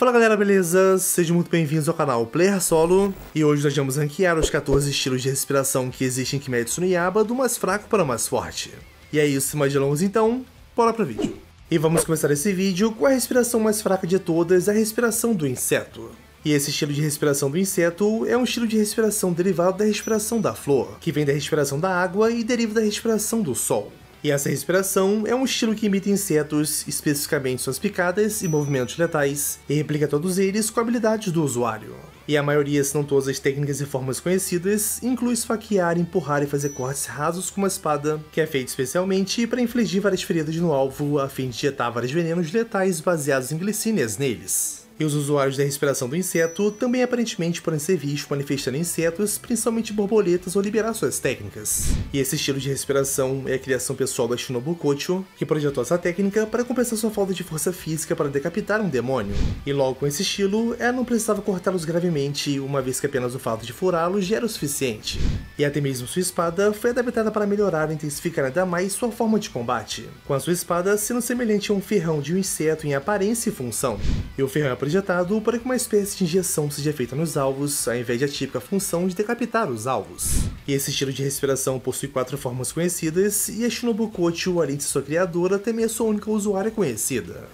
Fala galera, beleza? Sejam muito bem-vindos ao canal Player Solo. E hoje nós vamos ranquear os 14 estilos de respiração que existem em Kimetsu no Yaiba, do mais fraco para o mais forte. E é isso, sem mais delongas então, bora pro vídeo. E vamos começar esse vídeo com a respiração mais fraca de todas, a respiração do inseto. E esse estilo de respiração do inseto é um estilo de respiração derivado da respiração da flor, que vem da respiração da água e deriva da respiração do sol. E essa respiração é um estilo que imita insetos, especificamente suas picadas e movimentos letais, e replica todos eles com habilidades do usuário. E a maioria, se não todas as técnicas e formas conhecidas, inclui esfaquear, empurrar e fazer cortes rasos com uma espada, que é feito especialmente para infligir várias feridas no alvo, a fim de injetar vários venenos letais baseados em glicínias neles. E os usuários da respiração do inseto também aparentemente podem ser vistos manifestando insetos, principalmente borboletas, ou liberar suas técnicas. E esse estilo de respiração é a criação pessoal da Shinobu Kocho, que projetou essa técnica para compensar sua falta de força física para decapitar um demônio. E logo com esse estilo, ela não precisava cortá-los gravemente, uma vez que apenas o fato de furá-los já era o suficiente. E até mesmo sua espada foi adaptada para melhorar e intensificar ainda mais sua forma de combate, com a sua espada sendo semelhante a um ferrão de um inseto em aparência e função. E o ferrão é projetado para que uma espécie de injeção seja feita nos alvos, ao invés da típica função de decapitar os alvos. E esse estilo de respiração possui 4 formas conhecidas, e a Shinobu Kocho, além de sua criadora, também é sua única usuária conhecida.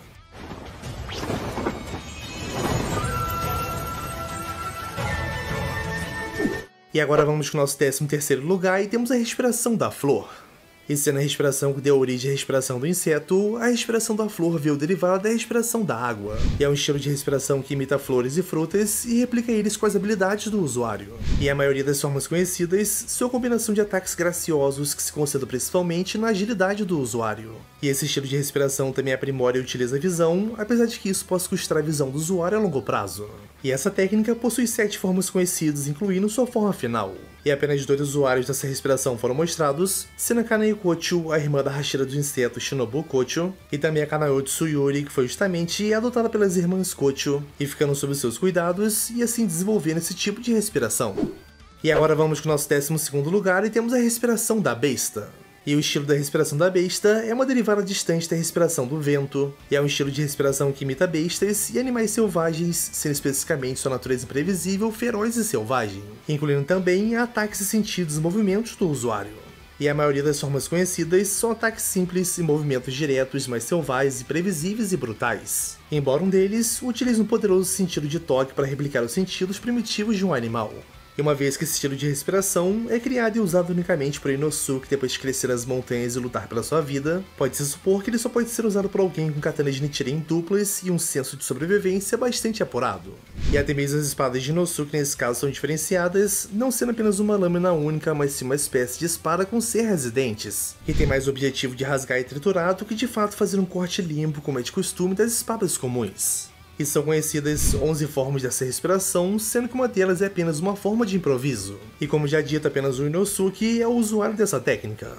E agora vamos com o nosso 13º lugar e temos a respiração da flor. E sendo a respiração que deu origem à respiração do inseto, a respiração da flor veio derivada da respiração da água. E é um estilo de respiração que imita flores e frutas e replica eles com as habilidades do usuário. E a maioria das formas conhecidas são combinação de ataques graciosos que se concentram principalmente na agilidade do usuário. E esse estilo de respiração também aprimora e utiliza a visão, apesar de que isso possa custar a visão do usuário a longo prazo. E essa técnica possui 7 formas conhecidas, incluindo sua forma final. E apenas 2 usuários dessa respiração foram mostrados, sendo a Kanae Kocho, a irmã da Hashira do inseto Shinobu Kocho, e também a Kanae Tsuyuri, que foi justamente adotada pelas irmãs Kocho, e ficando sob seus cuidados, e assim desenvolvendo esse tipo de respiração. E agora vamos com o nosso 12º lugar e temos a respiração da besta. E o estilo da respiração da besta é uma derivada distante da respiração do vento, e é um estilo de respiração que imita bestas e animais selvagens, sendo especificamente sua natureza imprevisível, feroz e selvagem, incluindo também ataques e sentidos e movimentos do usuário. E a maioria das formas conhecidas são ataques simples e movimentos diretos, mais selvagens, imprevisíveis e brutais, embora um deles utilize um poderoso sentido de toque para replicar os sentidos primitivos de um animal. E uma vez que esse estilo de respiração é criado e usado unicamente por Inosuke depois de crescer nas montanhas e lutar pela sua vida, pode-se supor que ele só pode ser usado por alguém com katanas de Nichiren duplas e um senso de sobrevivência bastante apurado. E até mesmo as espadas de Inosuke nesse caso são diferenciadas, não sendo apenas uma lâmina única, mas sim uma espécie de espada com serras e dentes, que tem mais o objetivo de rasgar e triturar do que de fato fazer um corte limpo como é de costume das espadas comuns. E são conhecidas 11 formas dessa respiração, sendo que uma delas é apenas uma forma de improviso. E como já dito, apenas o Inosuke é o usuário dessa técnica.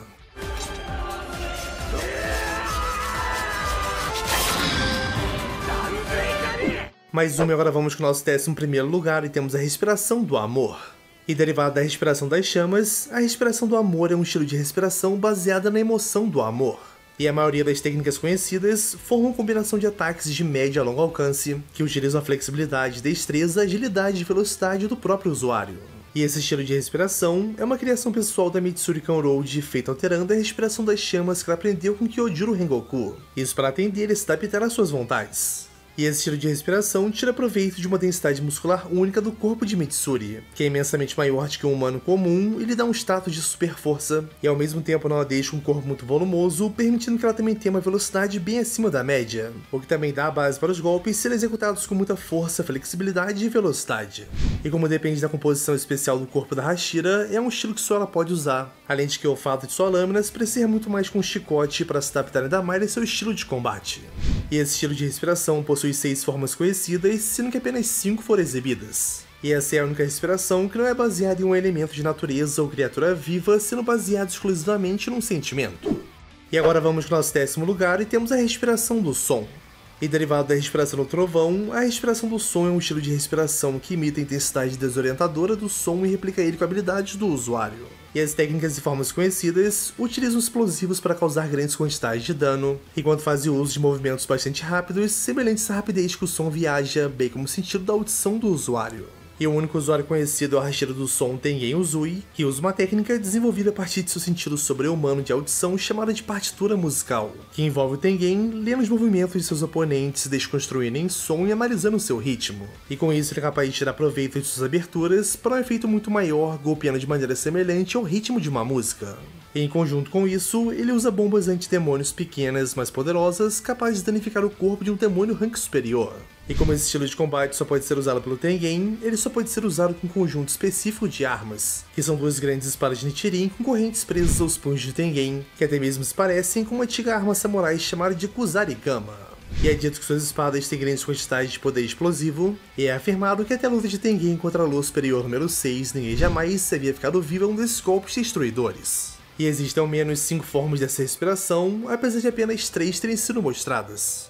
Mais uma, e agora vamos com o nosso 11º lugar e temos a respiração do amor. E derivada da respiração das chamas, a respiração do amor é um estilo de respiração baseada na emoção do amor. E a maioria das técnicas conhecidas formam uma combinação de ataques de médio a longo alcance, que utilizam a flexibilidade, destreza, agilidade e velocidade do próprio usuário. E esse estilo de respiração é uma criação pessoal da Mitsuri Kanroji, feita alterando a respiração das chamas que ela aprendeu com Kyojuro Rengoku, isso para atender e se adaptar às suas vontades. E esse estilo de respiração tira proveito de uma densidade muscular única do corpo de Mitsuri, que é imensamente maior do que um humano comum e lhe dá um status de super força, e ao mesmo tempo não a deixa com um corpo muito volumoso, permitindo que ela também tenha uma velocidade bem acima da média, o que também dá a base para os golpes serem executados com muita força, flexibilidade e velocidade. E como depende da composição especial do corpo da Hashira, é um estilo que só ela pode usar, além de que o fato de sua lâmina se parecer muito mais com um chicote para se adaptar ainda mais a seu estilo de combate. E esse estilo de respiração possui 6 formas conhecidas, sendo que apenas 5 foram exibidas. E essa é a única respiração que não é baseada em um elemento de natureza ou criatura viva, sendo baseada exclusivamente num sentimento. E agora vamos para o nosso 10º lugar e temos a respiração do som. E derivado da respiração do trovão, a respiração do som é um estilo de respiração que imita a intensidade desorientadora do som e replica ele com habilidades do usuário. E as técnicas e formas conhecidas utilizam explosivos para causar grandes quantidades de dano, enquanto fazem uso de movimentos bastante rápidos, semelhantes à rapidez que o som viaja, bem como o sentido da audição do usuário. E o único usuário conhecido é o Hashira do som Tengen Uzui, que usa uma técnica desenvolvida a partir de seu sentido sobre-humano de audição chamada de partitura musical, que envolve o Tengen lendo os movimentos de seus oponentes, desconstruindo em som e analisando seu ritmo. E com isso ele é capaz de tirar proveito de suas aberturas para um efeito muito maior, golpeando de maneira semelhante ao ritmo de uma música. E em conjunto com isso, ele usa bombas antidemônios pequenas, mais poderosas, capazes de danificar o corpo de um demônio rank superior. E como esse estilo de combate só pode ser usado pelo Tengen, ele só pode ser usado com um conjunto específico de armas, que são duas grandes espadas de Nichirin com correntes presas aos punhos de Tengen, que até mesmo se parecem com uma antiga arma samurai chamada de Kusarigama. E é dito que suas espadas têm grandes quantidades de poder explosivo, e é afirmado que até a luta de Tengen contra a Lua Superior número 6, ninguém jamais havia ficado vivo a um desses golpes destruidores. E existem ao menos 5 formas dessa respiração, apesar de apenas 3 terem sido mostradas.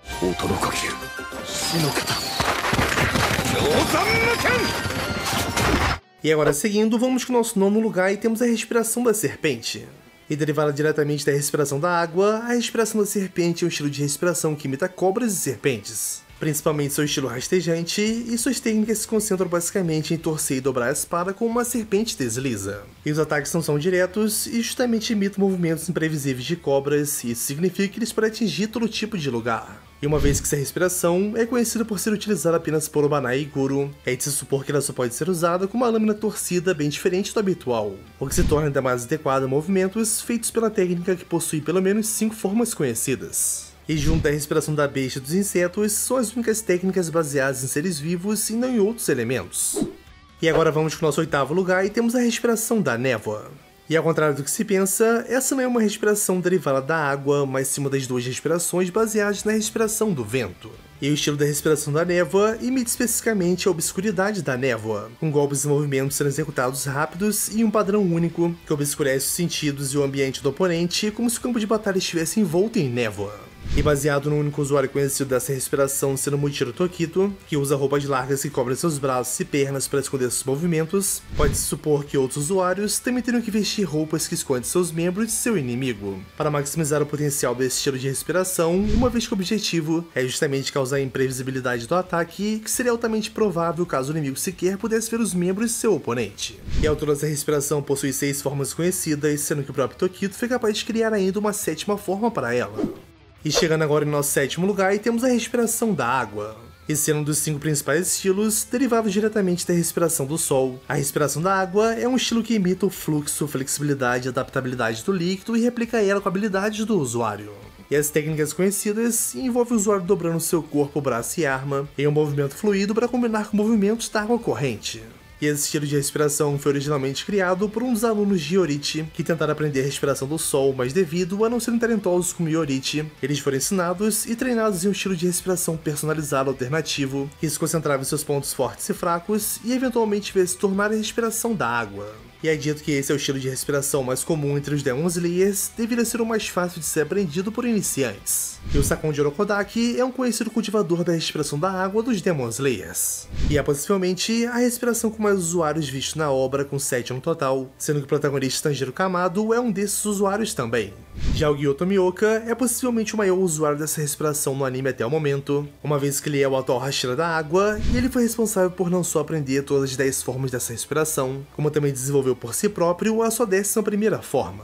E agora seguindo, vamos com o nosso nono lugar e temos a respiração da serpente. E derivada diretamente da respiração da água, a respiração da serpente é um estilo de respiração que imita cobras e serpentes, principalmente seu estilo rastejante, e suas técnicas se concentram basicamente em torcer e dobrar a espada como uma serpente desliza. E os ataques não são diretos e justamente imitam movimentos imprevisíveis de cobras, e isso significa que eles podem atingir todo tipo de lugar. E uma vez que essa respiração é conhecida por ser utilizada apenas por Obanai e Guru, é de se supor que ela só pode ser usada com uma lâmina torcida bem diferente do habitual, o que se torna ainda mais adequado a movimentos feitos pela técnica que possui pelo menos 5 formas conhecidas. E junto da respiração da besta e dos insetos, são as únicas técnicas baseadas em seres vivos e não em outros elementos. E agora vamos para o nosso 8º lugar e temos a respiração da névoa. E ao contrário do que se pensa, essa não é uma respiração derivada da água, mas sim uma das duas respirações baseadas na respiração do vento. E o estilo da respiração da névoa imita especificamente a obscuridade da névoa, com golpes e movimentos sendo executados rápidos e um padrão único que obscurece os sentidos e o ambiente do oponente, como se o campo de batalha estivesse envolto em névoa. E baseado no único usuário conhecido dessa respiração sendo Muichiro Tokito, que usa roupas largas que cobrem seus braços e pernas para esconder seus movimentos, pode-se supor que outros usuários também teriam que vestir roupas que escondem seus membros de seu inimigo, para maximizar o potencial desse estilo de respiração, uma vez que o objetivo é justamente causar a imprevisibilidade do ataque, que seria altamente provável caso o inimigo sequer pudesse ver os membros de seu oponente. E ao todo essa respiração possui 6 formas conhecidas, sendo que o próprio Tokito foi capaz de criar ainda uma 7ª forma para ela. E chegando agora em nosso 7º lugar, temos a respiração da água. E sendo um dos 5 principais estilos, derivados diretamente da respiração do sol, a respiração da água é um estilo que imita o fluxo, flexibilidade e adaptabilidade do líquido e replica ela com habilidades do usuário. E as técnicas conhecidas envolvem o usuário dobrando seu corpo, braço e arma em um movimento fluido para combinar com movimentos da água corrente. E esse estilo de respiração foi originalmente criado por um dos alunos de Yorite, que tentaram aprender a respiração do sol, mas devido a não serem talentosos como Yorite, eles foram ensinados e treinados em um estilo de respiração personalizado alternativo, que se concentrava em seus pontos fortes e fracos, e eventualmente veio se tornar a respiração da água. E é dito que esse é o estilo de respiração mais comum entre os Demon Slayers, devido a ser o mais fácil de ser aprendido por iniciantes. E o Sakon de Orokodaki é um conhecido cultivador da respiração da água dos Demon Slayers. E é possivelmente a respiração com mais usuários vistos na obra, com 7 no total, sendo que o protagonista Tanjiro Kamado é um desses usuários também. Já o Gyou Tomioka é possivelmente o maior usuário dessa respiração no anime até o momento, uma vez que ele é o atual Hashira da água, e ele foi responsável por não só aprender todas as 10 formas dessa respiração, como também desenvolveu por si próprio a sua 11ª forma.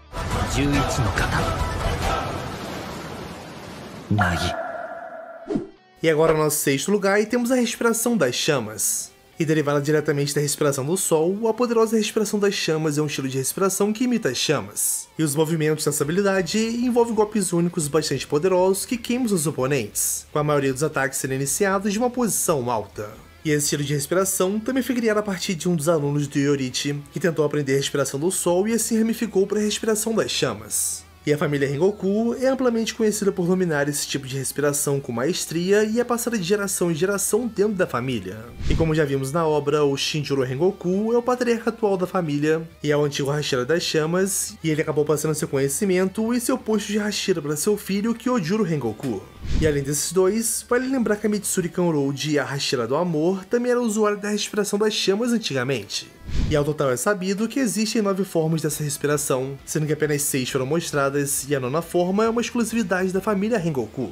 E agora no nosso 6º lugar e temos a respiração das chamas. E derivada diretamente da respiração do sol, a poderosa respiração das chamas é um estilo de respiração que imita as chamas. E os movimentos dessa habilidade envolvem golpes únicos bastante poderosos que queimam os oponentes, com a maioria dos ataques sendo iniciados de uma posição alta. E esse estilo de respiração também foi criado a partir de um dos alunos do Yorite, que tentou aprender a respiração do sol e assim ramificou para a respiração das chamas. E a família Rengoku é amplamente conhecida por dominar esse tipo de respiração com maestria e é passada de geração em geração dentro da família. E como já vimos na obra, o Shinjiro Rengoku é o patriarca atual da família e é o antigo Hashira das Chamas, e ele acabou passando seu conhecimento e seu posto de Hashira para seu filho, Kyojuro Rengoku. E além desses dois, vale lembrar que a Mitsuri Kanrouji, a Hashira do Amor, também era usuária da respiração das chamas antigamente. E ao total é sabido que existem 9 formas dessa respiração, sendo que apenas 6 foram mostradas, e a 9ª forma é uma exclusividade da família Rengoku.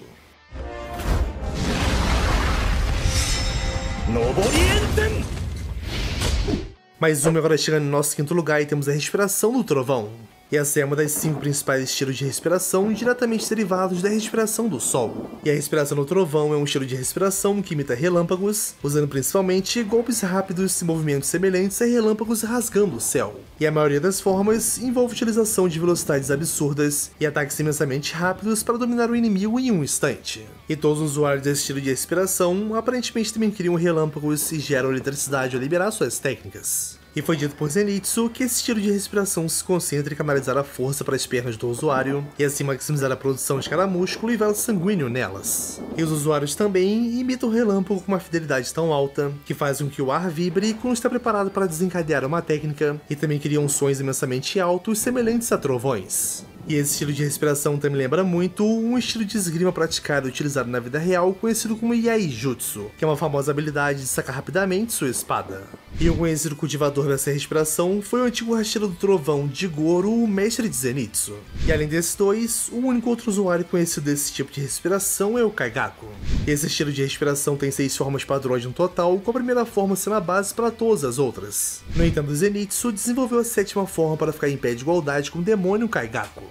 Mais uma agora chegando no nosso 5º lugar e temos a respiração do trovão. E essa é uma das 5 principais estilos de respiração diretamente derivados da respiração do Sol. E a respiração do trovão é um estilo de respiração que imita relâmpagos, usando principalmente golpes rápidos e movimentos semelhantes a relâmpagos rasgando o céu. E a maioria das formas envolve utilização de velocidades absurdas e ataques imensamente rápidos para dominar o inimigo em um instante. E todos os usuários desse estilo de respiração aparentemente também criam relâmpagos e geram eletricidade ao liberar suas técnicas. E foi dito por Zenitsu que esse estilo de respiração se concentra em canalizar a força para as pernas do usuário e assim maximizar a produção de cada músculo e velo sanguíneo nelas. E os usuários também imitam o relâmpago com uma fidelidade tão alta que faz com que o ar vibre quando está preparado para desencadear uma técnica e também criam sons imensamente altos semelhantes a trovões. E esse estilo de respiração também lembra muito um estilo de esgrima praticado e utilizado na vida real conhecido como Yaijutsu, que é uma famosa habilidade de sacar rapidamente sua espada. E o conhecido cultivador dessa respiração foi o antigo rasteiro do trovão Jigoro, o mestre de Zenitsu. E além desses dois, o único outro usuário conhecido desse tipo de respiração é o Kaigaku. Esse estilo de respiração tem 6 formas padrões no total, com a primeira forma sendo a base para todas as outras. No entanto, Zenitsu desenvolveu a 7ª forma para ficar em pé de igualdade com o demônio Kaigaku.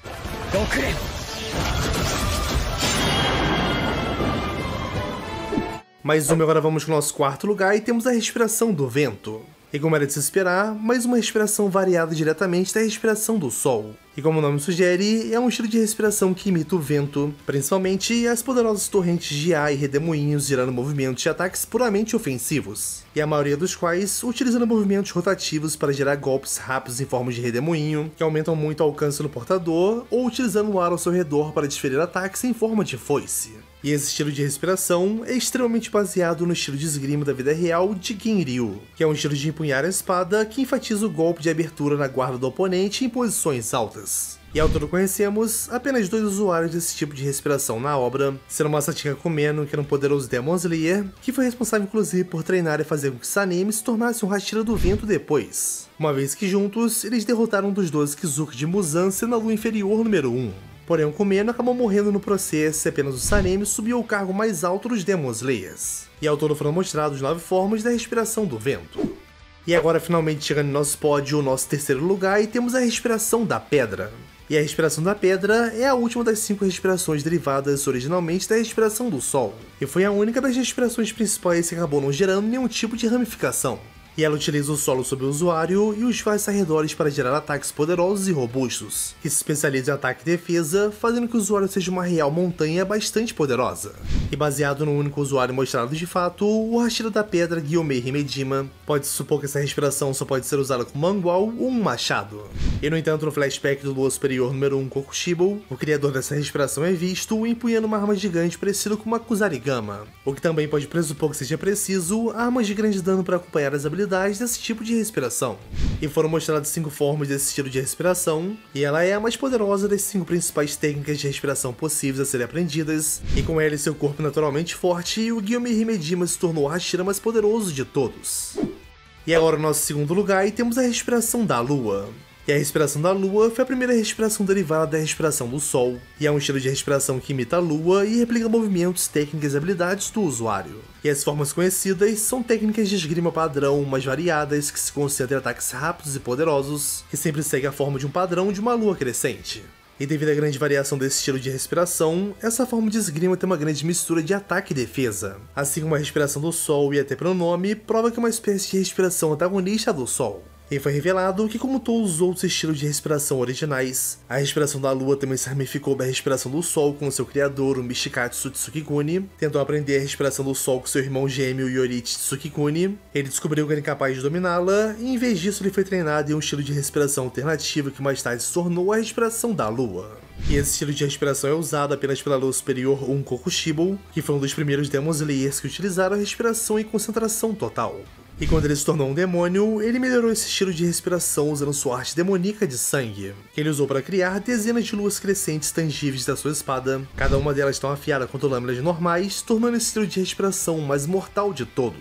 Mais uma, agora vamos com o nosso 4º lugar e temos a respiração do vento. E como era de se esperar, mais uma respiração variada diretamente da respiração do Sol. E como o nome sugere, é um estilo de respiração que imita o vento, principalmente as poderosas torrentes de ar e redemoinhos gerando movimentos de ataques puramente ofensivos, e a maioria dos quais utilizando movimentos rotativos para gerar golpes rápidos em forma de redemoinho, que aumentam muito o alcance do portador, ou utilizando o ar ao seu redor para desferir ataques em forma de foice. E esse estilo de respiração é extremamente baseado no estilo de esgrima da vida real de Ginryu, que é um estilo de empunhar a espada que enfatiza o golpe de abertura na guarda do oponente em posições altas. E ao todo conhecemos apenas 2 usuários desse tipo de respiração na obra, sendo Masatika Kumeno, que era um poderoso Demon Slayer, que foi responsável inclusive por treinar e fazer com que Sanemi se tornasse um rasteiro do vento depois, uma vez que juntos eles derrotaram um dos 12 Kizuki de Muzan sendo a lua inferior número 1. Porém, o Kumeno acabou morrendo no processo e apenas o Sanemi subiu ao cargo mais alto dos Demon Slayers. E ao todo foram mostrados 9 formas da respiração do vento. E agora finalmente chegando no nosso pódio, o nosso 3º lugar, e temos a respiração da pedra. E a respiração da pedra é a última das 5 respirações derivadas originalmente da respiração do Sol, e foi a única das respirações principais que acabou não gerando nenhum tipo de ramificação. E ela utiliza o solo sobre o usuário e os vastos arredores para gerar ataques poderosos e robustos, que se especializa em ataque e defesa, fazendo que o usuário seja uma real montanha bastante poderosa. E baseado no único usuário mostrado de fato, o rasteiro da pedra Gyomei Himejima, pode-se supor que essa respiração só pode ser usada com mangual ou um machado. E no entanto, no flashback do Lua Superior número 1 Kokushibo, o criador dessa respiração é visto empunhando uma arma gigante parecida com uma Kusarigama, o que também pode pressupor que seja preciso armas de grande dano para acompanhar as habilidades desse tipo de respiração. E foram mostradas 5 formas desse estilo de respiração, e ela é a mais poderosa das 5 principais técnicas de respiração possíveis a serem aprendidas, e com ela e seu corpo naturalmente forte, o Gyomei Himejima se tornou o hashira mais poderoso de todos. E agora no nosso 2º lugar, e temos a respiração da lua. E a respiração da lua foi a primeira respiração derivada da respiração do sol, e é um estilo de respiração que imita a lua e replica movimentos, técnicas e habilidades do usuário. E as formas conhecidas são técnicas de esgrima padrão mais variadas que se concentram em ataques rápidos e poderosos, que sempre segue a forma de um padrão de uma lua crescente. E devido à grande variação desse estilo de respiração, essa forma de esgrima tem uma grande mistura de ataque e defesa, assim como a respiração do sol, e até pelo nome, prova que é uma espécie de respiração antagonista do sol. E foi revelado que, como todos os outros estilos de respiração originais, a respiração da lua também se ramificou da respiração do sol com seu criador, o Mishikatsu Tsukikuni, tentou aprender a respiração do sol com seu irmão gêmeo Yorichi Tsukikuni, ele descobriu que era incapaz de dominá-la, e em vez disso ele foi treinado em um estilo de respiração alternativo que mais tarde se tornou a respiração da lua. E esse estilo de respiração é usado apenas pela Lua Superior 1 Kokushibo, que foi um dos primeiros Demon Slayers que utilizaram a respiração em concentração total. E quando ele se tornou um demônio, ele melhorou esse estilo de respiração usando sua arte demoníaca de sangue, que ele usou para criar dezenas de luas crescentes tangíveis da sua espada, cada uma delas tão afiada quanto lâminas normais, tornando esse estilo de respiração o mais mortal de todos.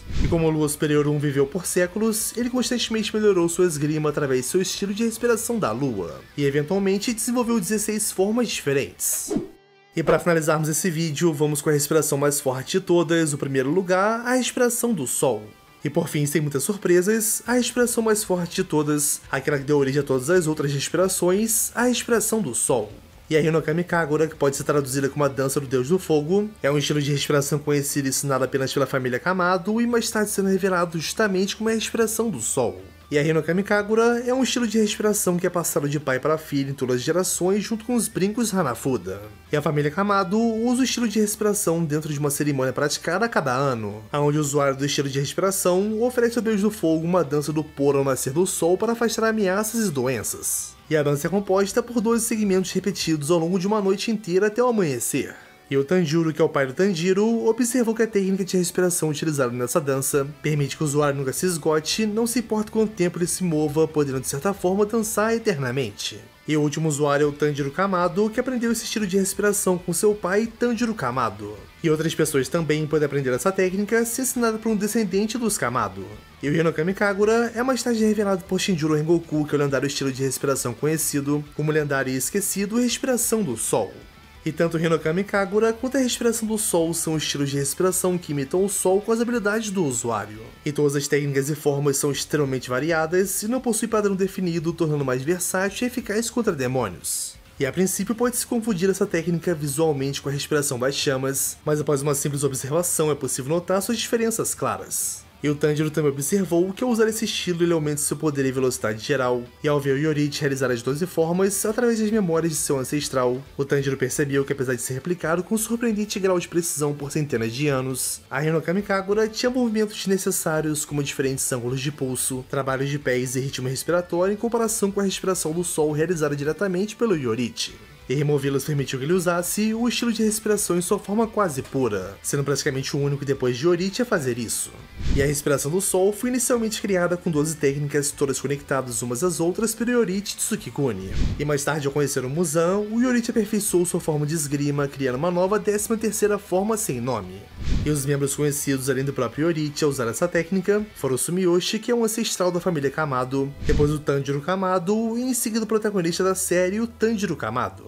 E como o Lua Superior 1 viveu por séculos, ele constantemente melhorou sua esgrima através de seu estilo de respiração da Lua, e eventualmente desenvolveu 16 formas diferentes. E para finalizarmos esse vídeo, vamos com a respiração mais forte de todas, o primeiro lugar, a respiração do Sol. E por fim, sem muitas surpresas, a respiração mais forte de todas, aquela que deu origem a todas as outras respirações, a respiração do Sol. E a Hinokami Kagura, que pode ser traduzida como a dança do deus do fogo, é um estilo de respiração conhecido e ensinado apenas pela família Kamado e mais tarde sendo revelado justamente como a respiração do Sol. E a Hinokami Kagura é um estilo de respiração que é passado de pai para filho em todas as gerações junto com os brincos Hanafuda. E a família Kamado usa o estilo de respiração dentro de uma cerimônia praticada a cada ano, onde o usuário do estilo de respiração oferece ao deus do fogo uma dança do pôr ao nascer do sol para afastar ameaças e doenças. E a dança é composta por 12 segmentos repetidos ao longo de uma noite inteira até o amanhecer. E o Tanjiro, que é o pai do Tanjiro, observou que a técnica de respiração utilizada nessa dança permite que o usuário nunca se esgote, não se importa quanto tempo ele se mova, podendo de certa forma dançar eternamente. E o último usuário é o Tanjiro Kamado, que aprendeu esse estilo de respiração com seu pai, Tanjiro Kamado. E outras pessoas também podem aprender essa técnica se ensinada por um descendente dos Kamado. E o Hinokami Kagura é mais tarde revelado por Shinjiro Rengoku, que é o lendário estilo de respiração conhecido como lendário e esquecido Respiração do Sol. E tanto o Hinokami Kagura quanto a respiração do Sol são estilos de respiração que imitam o Sol com as habilidades do usuário. E todas as técnicas e formas são extremamente variadas e não possuem padrão definido, tornando mais versátil e eficaz contra demônios. E a princípio pode-se confundir essa técnica visualmente com a respiração das chamas, mas após uma simples observação é possível notar suas diferenças claras. E o Tanjiro também observou que ao usar esse estilo ele aumenta seu poder e velocidade geral, e ao ver o Yoriichi realizar as 12 formas através das memórias de seu ancestral, o Tanjiro percebeu que apesar de ser replicado com surpreendente grau de precisão por centenas de anos, a Hinokami Kagura tinha movimentos necessários como diferentes ângulos de pulso, trabalhos de pés e ritmo respiratório em comparação com a respiração do Sol realizada diretamente pelo Yoriichi. E removê-los permitiu que ele usasse o estilo de respiração em sua forma quase pura, sendo praticamente o único depois de Yoriichi a fazer isso. E a respiração do Sol foi inicialmente criada com 12 técnicas, todas conectadas umas às outras pelo Yoriichi Tsukikuni. E mais tarde, ao conhecer o Muzan, o Yoriichi aperfeiçoou sua forma de esgrima, criando uma nova 13ª forma sem nome. E os membros conhecidos além do próprio Yoriichi a usar essa técnica foram o Sumiyoshi, que é um ancestral da família Kamado, depois o Tanjiro Kamado e em seguida o protagonista da série, o Tanjiro Kamado.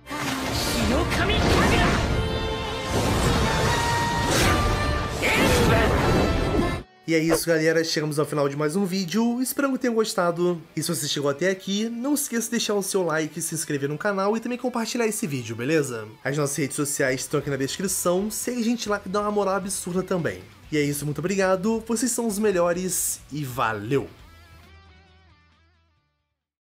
E é isso, galera, chegamos ao final de mais um vídeo, espero que tenham gostado. E se você chegou até aqui, não esqueça de deixar o seu like, se inscrever no canal e também compartilhar esse vídeo, beleza? As nossas redes sociais estão aqui na descrição, segue a gente lá que dá uma moral absurda também. E é isso, muito obrigado, vocês são os melhores e valeu!